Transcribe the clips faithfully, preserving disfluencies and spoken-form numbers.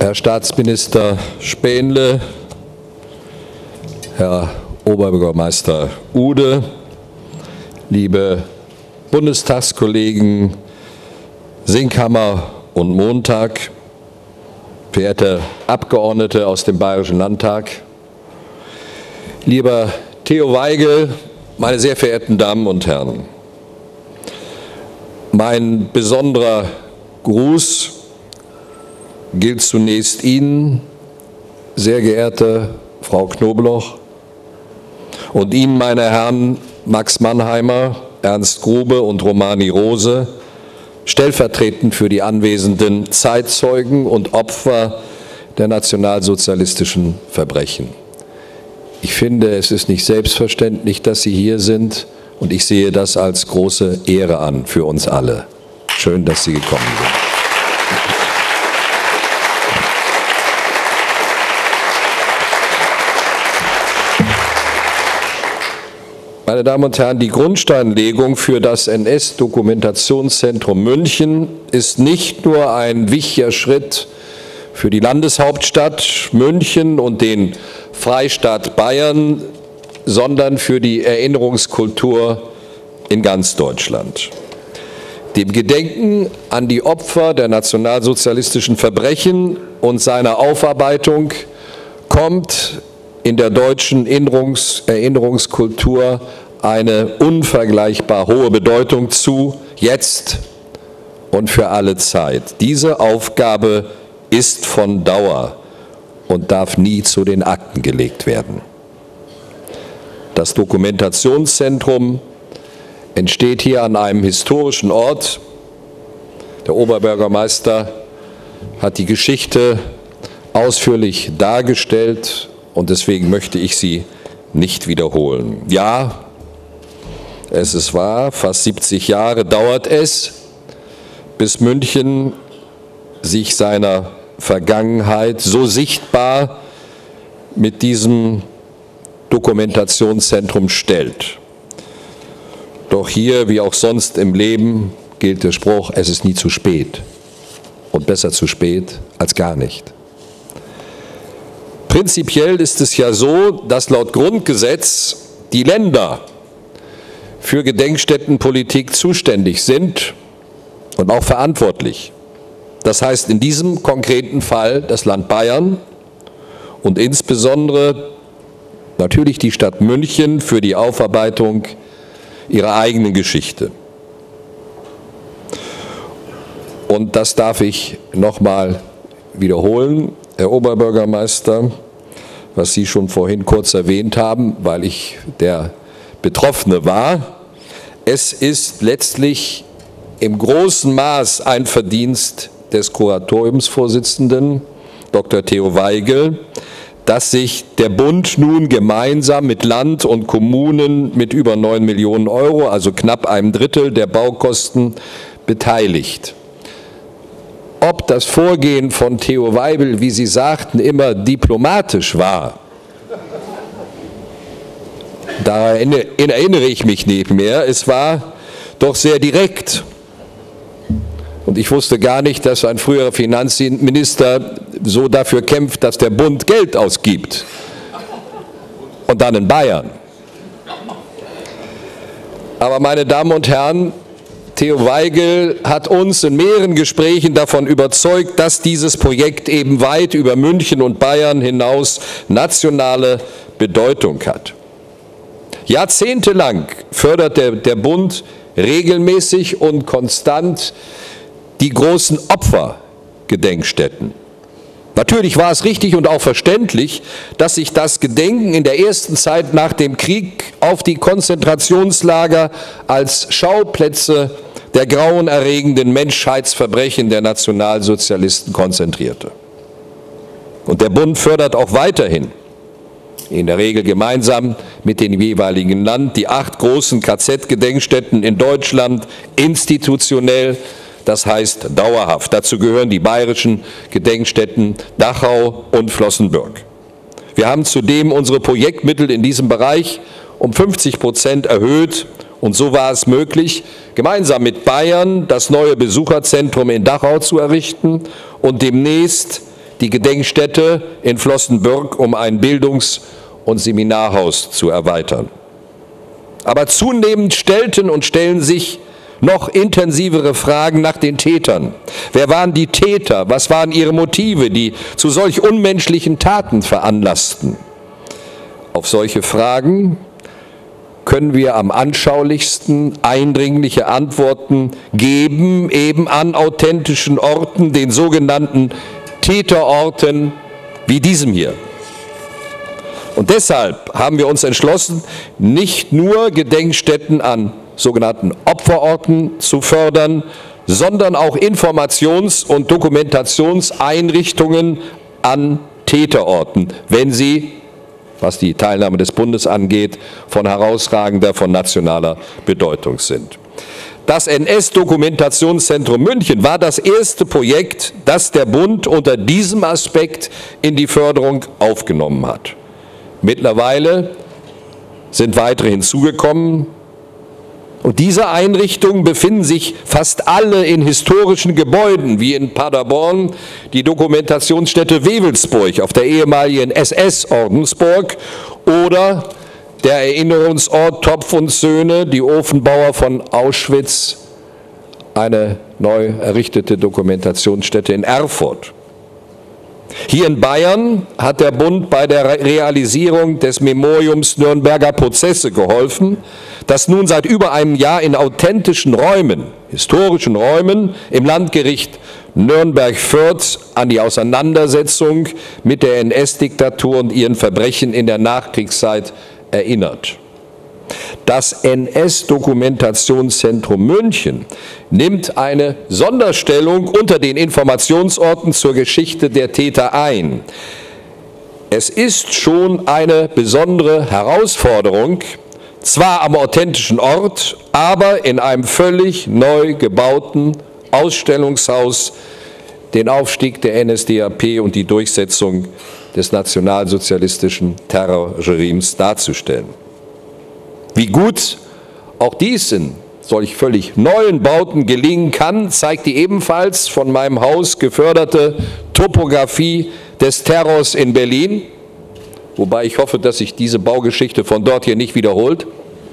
Herr Staatsminister Spähnle, Herr Oberbürgermeister Ude, liebe Bundestagskollegen Sinkhammer und Montag, verehrte Abgeordnete aus dem Bayerischen Landtag, lieber Theo Weigel, meine sehr verehrten Damen und Herren. Mein besonderer Gruß gilt zunächst Ihnen, sehr geehrte Frau Knobloch, und Ihnen, meine Herren Max Mannheimer, Ernst Grube und Romani Rose, stellvertretend für die anwesenden Zeitzeugen und Opfer der nationalsozialistischen Verbrechen. Ich finde, es ist nicht selbstverständlich, dass Sie hier sind, und ich sehe das als große Ehre an für uns alle. Schön, dass Sie gekommen sind. Meine Damen und Herren, die Grundsteinlegung für das N S-Dokumentationszentrum München ist nicht nur ein wichtiger Schritt für die Landeshauptstadt München und den Freistaat Bayern, sondern für die Erinnerungskultur in ganz Deutschland. Dem Gedenken an die Opfer der nationalsozialistischen Verbrechen und seiner Aufarbeitung kommt in der deutschen Erinnerungs- Erinnerungskultur eine unvergleichbar hohe Bedeutung zu, jetzt und für alle Zeit. Diese Aufgabe ist von Dauer und darf nie zu den Akten gelegt werden. Das Dokumentationszentrum entsteht hier an einem historischen Ort. Der Oberbürgermeister hat die Geschichte ausführlich dargestellt, und deswegen möchte ich sie nicht wiederholen. Ja, es ist wahr, fast siebzig Jahre dauert es, bis München sich seiner Vergangenheit so sichtbar mit diesem Dokumentationszentrum stellt. Doch hier, wie auch sonst im Leben, gilt der Spruch, es ist nie zu spät. Und besser zu spät als gar nicht. Prinzipiell ist es ja so, dass laut Grundgesetz die Länder für Gedenkstättenpolitik zuständig sind und auch verantwortlich. Das heißt in diesem konkreten Fall das Land Bayern und insbesondere natürlich die Stadt München für die Aufarbeitung ihrer eigenen Geschichte. Und das darf ich noch mal wiederholen, Herr Oberbürgermeister, was Sie schon vorhin kurz erwähnt haben, weil ich der Betroffene war. Es ist letztlich im großen Maß ein Verdienst des Kuratoriumsvorsitzenden, Doktor Theo Weigel, dass sich der Bund nun gemeinsam mit Land und Kommunen mit über neun Millionen Euro, also knapp einem Drittel der Baukosten, beteiligt. Ob das Vorgehen von Theo Weigel, wie Sie sagten, immer diplomatisch war, da erinnere ich mich nicht mehr. Es war doch sehr direkt. Und ich wusste gar nicht, dass ein früherer Finanzminister so dafür kämpft, dass der Bund Geld ausgibt. Und dann in Bayern. Aber meine Damen und Herren, Theo Weigel hat uns in mehreren Gesprächen davon überzeugt, dass dieses Projekt eben weit über München und Bayern hinaus nationale Bedeutung hat. Jahrzehntelang fördert der, der Bund regelmäßig und konstant die großen Opfergedenkstätten. Natürlich war es richtig und auch verständlich, dass sich das Gedenken in der ersten Zeit nach dem Krieg auf die Konzentrationslager als Schauplätze der grauenerregenden Menschheitsverbrechen der Nationalsozialisten konzentrierte. Und der Bund fördert auch weiterhin, in der Regel gemeinsam mit dem jeweiligen Land, die acht großen K Z-Gedenkstätten in Deutschland institutionell, das heißt dauerhaft. Dazu gehören die bayerischen Gedenkstätten Dachau und Flossenbürg. Wir haben zudem unsere Projektmittel in diesem Bereich um fünfzig Prozent erhöht, und so war es möglich, gemeinsam mit Bayern das neue Besucherzentrum in Dachau zu errichten und demnächst die Gedenkstätte in Flossenbürg um ein Bildungs- und Seminarhaus zu erweitern. Aber zunehmend stellten und stellen sich noch intensivere Fragen nach den Tätern. Wer waren die Täter? Was waren ihre Motive, die zu solch unmenschlichen Taten veranlassten? Auf solche Fragen können wir am anschaulichsten eindringliche Antworten geben, eben an authentischen Orten, den sogenannten Täterorten wie diesem hier. Und deshalb haben wir uns entschlossen, nicht nur Gedenkstätten an sogenannten Opferorten zu fördern, sondern auch Informations- und Dokumentationseinrichtungen an Täterorten, wenn sie, was die Teilnahme des Bundes angeht, von herausragender, von nationaler Bedeutung sind. Das N S-Dokumentationszentrum München war das erste Projekt, das der Bund unter diesem Aspekt in die Förderung aufgenommen hat. Mittlerweile sind weitere hinzugekommen. Und diese Einrichtungen befinden sich fast alle in historischen Gebäuden, wie in Paderborn die Dokumentationsstätte Wewelsburg auf der ehemaligen S S-Ordensburg oder der Erinnerungsort Topf und Söhne, die Ofenbauer von Auschwitz, eine neu errichtete Dokumentationsstätte in Erfurt. Hier in Bayern hat der Bund bei der Realisierung des Memoriums Nürnberger Prozesse geholfen, das nun seit über einem Jahr in authentischen Räumen, historischen Räumen im Landgericht Nürnberg-Fürth an die Auseinandersetzung mit der N S-Diktatur und ihren Verbrechen in der Nachkriegszeit erinnert. Das N S-Dokumentationszentrum München nimmt eine Sonderstellung unter den Informationsorten zur Geschichte der Täter ein. Es ist schon eine besondere Herausforderung, zwar am authentischen Ort, aber in einem völlig neu gebauten Ausstellungshaus den Aufstieg der N S D A P und die Durchsetzung des nationalsozialistischen Terrorregimes darzustellen. Wie gut auch dies in solch völlig neuen Bauten gelingen kann, zeigt die ebenfalls von meinem Haus geförderte Topographie des Terrors in Berlin, wobei ich hoffe, dass sich diese Baugeschichte von dort hier nicht wiederholt.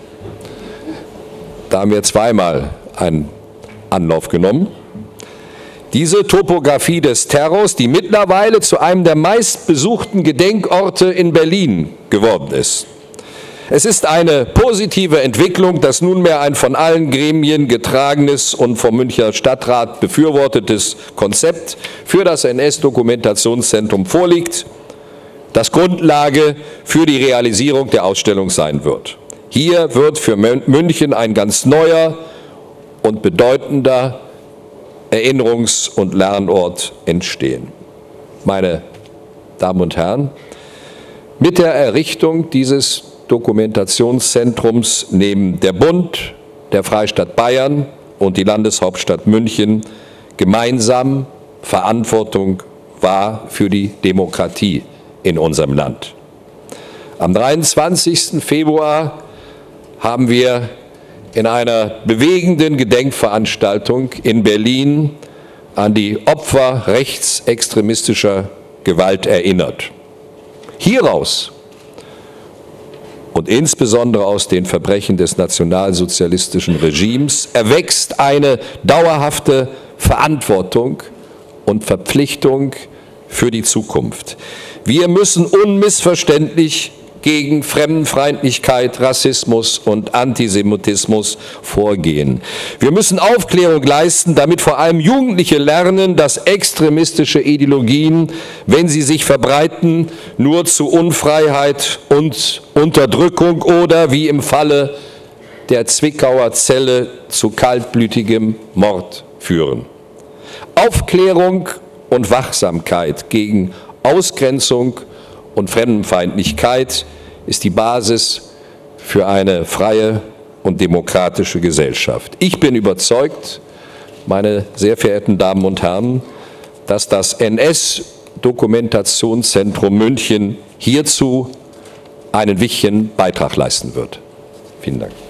Da haben wir zweimal einen Anlauf genommen. Diese Topographie des Terrors, die mittlerweile zu einem der meistbesuchten Gedenkorte in Berlin geworden ist. Es ist eine positive Entwicklung, dass nunmehr ein von allen Gremien getragenes und vom Münchner Stadtrat befürwortetes Konzept für das N S-Dokumentationszentrum vorliegt, das Grundlage für die Realisierung der Ausstellung sein wird. Hier wird für München ein ganz neuer und bedeutender Erinnerungs- und Lernort entstehen. Meine Damen und Herren, mit der Errichtung dieses Dokumentationszentrums nehmen der Bund, der Freistaat Bayern und die Landeshauptstadt München gemeinsam Verantwortung wahr für die Demokratie in unserem Land. Am dreiundzwanzigsten Februar haben wir in einer bewegenden Gedenkveranstaltung in Berlin an die Opfer rechtsextremistischer Gewalt erinnert. Hieraus und insbesondere aus den Verbrechen des nationalsozialistischen Regimes erwächst eine dauerhafte Verantwortung und Verpflichtung für die Zukunft. Wir müssen unmissverständlich gegen Fremdenfeindlichkeit, Rassismus und Antisemitismus vorgehen. Wir müssen Aufklärung leisten, damit vor allem Jugendliche lernen, dass extremistische Ideologien, wenn sie sich verbreiten, nur zu Unfreiheit und Unterdrückung oder, wie im Falle der Zwickauer Zelle, zu kaltblütigem Mord führen. Aufklärung und Wachsamkeit gegen Ausgrenzung und Fremdenfeindlichkeit ist die Basis für eine freie und demokratische Gesellschaft. Ich bin überzeugt, meine sehr verehrten Damen und Herren, dass das N S-Dokumentationszentrum München hierzu einen wichtigen Beitrag leisten wird. Vielen Dank.